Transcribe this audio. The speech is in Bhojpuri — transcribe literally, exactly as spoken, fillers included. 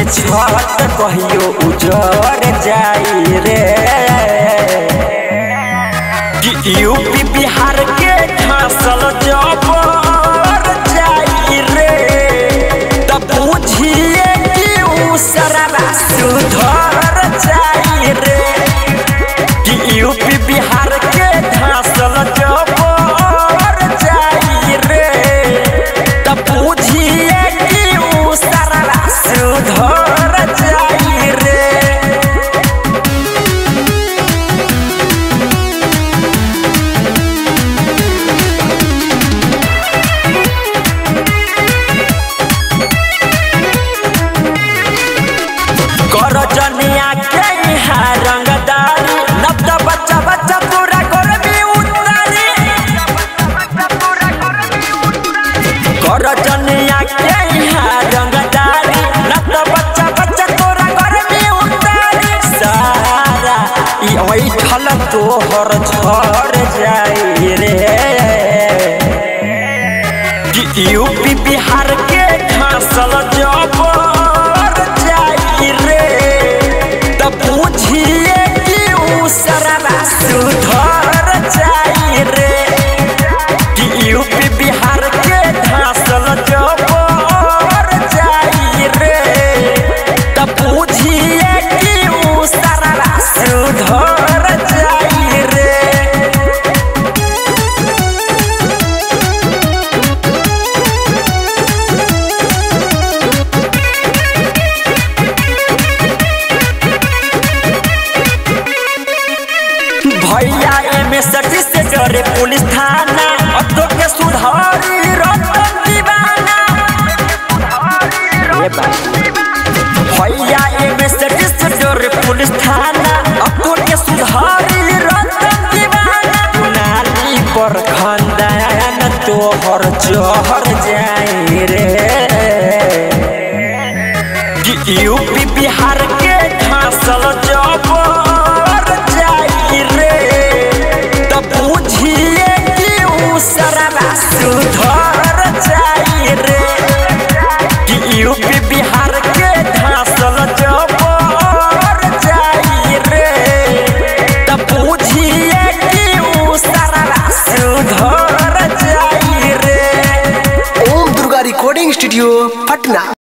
छत कहियो उजड़ जाई रे कि यूपी बिहार के घासल जबर जाई रे तब बुझिए कि उ सारा सुधर जाई रे कि यूपी बिहार के घासल जबर जाई रे तब बुझिए कि उ सारा सुधर जाई रे। जनिया के यहाँ रंगदारी नब द बच्चा बच्चा पूरा कर भी उतारी कर जनिया के यहाँ रंगदारी नब द बच्चा बच्चा पूरा कर भी उतारी सारा ई ओइठल तोहर झड़ जाई रे कि यूपी बिहार के घासल जबर बुझिए कि उ सारा सुधर जाई रे कि यूपी बिहार के घासल जबर जाई रे तब बुझिए कि उ सारा सुधर जाई रे। भैया एमे सटी से डरे पुलिस थाना अतो के सुधारी रतन दीवाना भैया एमे सटी से डरे पुलिस थाना अतो के सुधारी रतन दीवाना नाली पर खानदान तोहर जहर जाई रे कि यूपी बिहार के घासल जबर जाई रे तब बुझिए कि उ सारा सुधर जाई रे कि यूपी बिहार के घासल जबर जाई रे तब बुझिए कि उ सारा सुधर जाई रे। Om Durga recording studio Patna.